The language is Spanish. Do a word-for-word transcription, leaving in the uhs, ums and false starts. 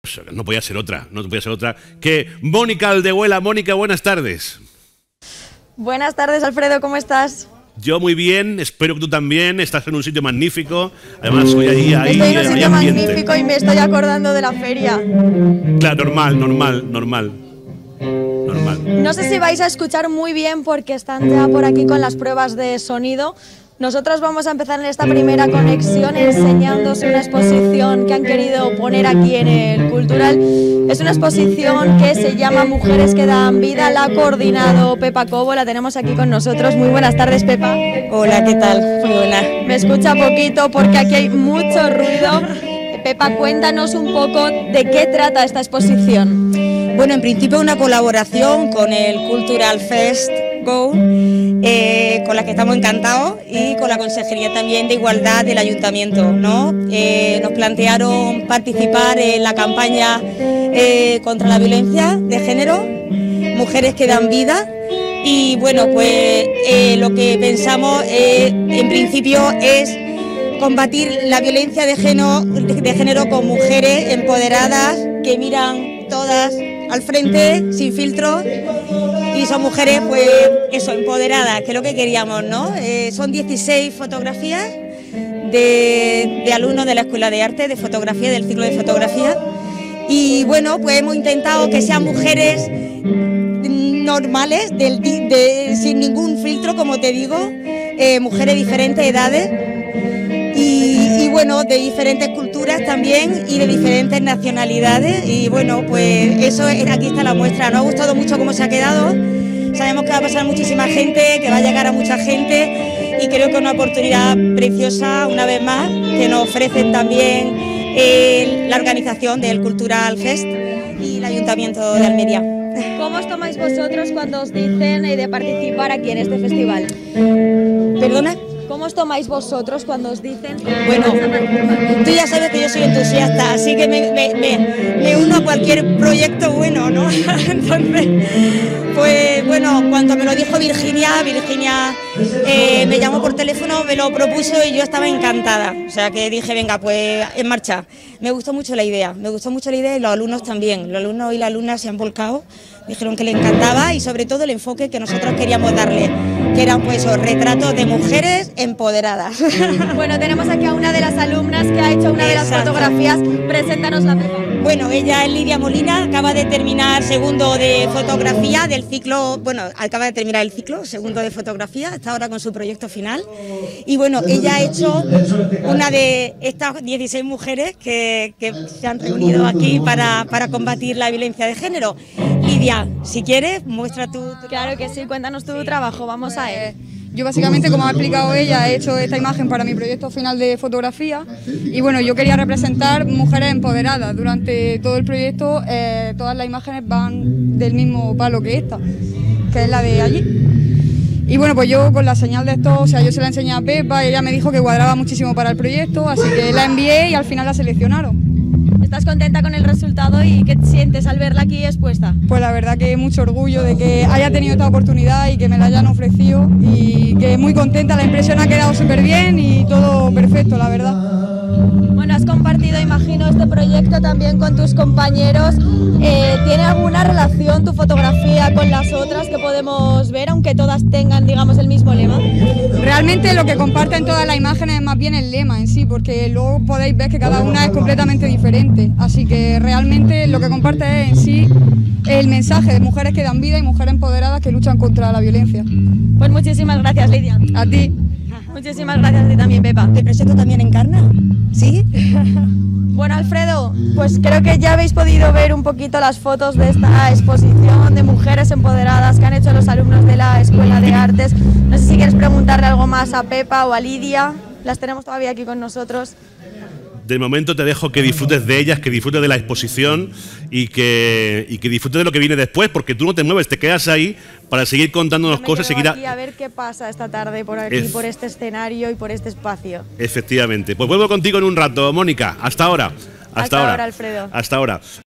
no podía ser otra, no podía ser otra que Mónica Aldehuela. Mónica, buenas tardes. Buenas tardes, Alfredo, ¿cómo estás? Yo muy bien, espero que tú también. Estás en un sitio magnífico. Además, hoy ahí, ahí, estoy en un sitio ambiente. magnífico y me estoy acordando de la feria. Claro, normal, normal, normal. Normal. No sé si vais a escuchar muy bien porque están ya por aquí con las pruebas de sonido. Nosotros vamos a empezar en esta primera conexión enseñándoos una exposición que han querido poner aquí en el Cultural. Es una exposición que se llama Mujeres que dan vida, la ha coordinado Pepa Cobo, la tenemos aquí con nosotros. Muy buenas tardes, Pepa. Hola, ¿qué tal? Muy buena. Me escucha poquito porque aquí hay mucho ruido. Pepa, cuéntanos un poco de qué trata esta exposición. Bueno, en principio una colaboración con el Cultural Fest Go, eh, con la que estamos encantados, y con la Consejería también de Igualdad del Ayuntamiento, ¿no? Eh, nos plantearon participar en la campaña eh, contra la violencia de género, Mujeres que dan vida, y bueno, pues eh, lo que pensamos eh, en principio es combatir la violencia de género, de género con mujeres empoderadas que miran todas al frente, sin filtro, y son mujeres, pues, eso, empoderadas, que es lo que queríamos, ¿no? Eh, son dieciséis fotografías de, de alumnos de la Escuela de Arte, de fotografía, del ciclo de fotografía, y bueno, pues hemos intentado que sean mujeres normales, del, de, sin ningún filtro, como te digo, eh, mujeres de diferentes edades, Y, y bueno, de diferentes culturas también y de diferentes nacionalidades, y bueno, pues eso es, aquí está la muestra. Nos ha gustado mucho cómo se ha quedado, sabemos que va a pasar muchísima gente, que va a llegar a mucha gente, y creo que es una oportunidad preciosa, una vez más, que nos ofrecen también eh, la organización del Cultural Fest y el Ayuntamiento de Almería. ¿Cómo os tomáis vosotros cuando os dicen de participar aquí en este festival? ¿Perdona? ¿Cómo os tomáis vosotros cuando os dicen? Bueno, tú ya sabes que yo soy entusiasta, así que me, me, me, me uno a cualquier proyecto bueno, ¿no? Entonces, pues bueno, cuando me lo dijo Virginia, Virginia eh, me llamó por teléfono, me lo propuso y yo estaba encantada. O sea que dije, venga, pues en marcha. Me gustó mucho la idea, me gustó mucho la idea y los alumnos también. Los alumnos y las alumnas se han volcado, dijeron que les encantaba, y sobre todo el enfoque que nosotros queríamos darle, que eran pues esos retratos de mujeres empoderadas. Bueno, tenemos aquí a una de las alumnas que ha hecho una de las Exacto. fotografías. Preséntanos la Pepa. Bueno, ella es Lidia Molina, acaba de terminar segundo de fotografía del ciclo, bueno, acaba de terminar el ciclo, segundo de fotografía, está ahora con su proyecto final. Y bueno, ella ha hecho una de estas dieciséis mujeres que, que se han reunido aquí para, para combatir la violencia de género. Lidia, si quieres, muestra tu... tu Claro que sí, cuéntanos tu trabajo, vamos a él. Yo básicamente, como ha explicado ella, he hecho esta imagen para mi proyecto final de fotografía, y bueno, yo quería representar mujeres empoderadas. Durante todo el proyecto eh, todas las imágenes van del mismo palo que esta, que es la de allí. Y bueno, pues yo con la señal de esto, o sea, yo se la enseñé a Pepa y ella me dijo que cuadraba muchísimo para el proyecto, así que la envié y al final la seleccionaron. ¿Estás contenta con el resultado y qué sientes al verla aquí expuesta? Pues la verdad que mucho orgullo de que haya tenido esta oportunidad y que me la hayan ofrecido, y que muy contenta, la impresión ha quedado súper bien y todo perfecto, la verdad. Bueno, has compartido, imagino, este proyecto también con tus compañeros. Eh, ¿Tiene alguna relación tu fotografía con las otras que podemos ver, aunque todas tengan, digamos, el mismo lema? Realmente lo que comparten todas las imágenes es más bien el lema en sí, porque luego podéis ver que cada una es completamente diferente. Así que realmente lo que comparte es en sí el mensaje de mujeres que dan vida y mujeres empoderadas que luchan contra la violencia. Pues muchísimas gracias, Lidia. A ti. Muchísimas gracias a ti también, Pepa. ¿Te presento también Encarna? ¿Sí? Bueno, Alfredo, pues creo que ya habéis podido ver un poquito las fotos de esta exposición de mujeres empoderadas que han hecho los alumnos de la Escuela de Artes. No sé si quieres preguntarle algo más a Pepa o a Lidia. Las tenemos todavía aquí con nosotros. De momento te dejo que disfrutes de ellas, que disfrutes de la exposición y que, y que disfrutes de lo que viene después, porque tú no te mueves, te quedas ahí para seguir contándonos Yo me cosas. quedo Seguir a... aquí a ver qué pasa esta tarde por aquí, Ef- por este escenario y por este espacio. Efectivamente. Pues vuelvo contigo en un rato, Mónica. Hasta ahora. Hasta, Hasta ahora. ahora, Alfredo. Hasta ahora.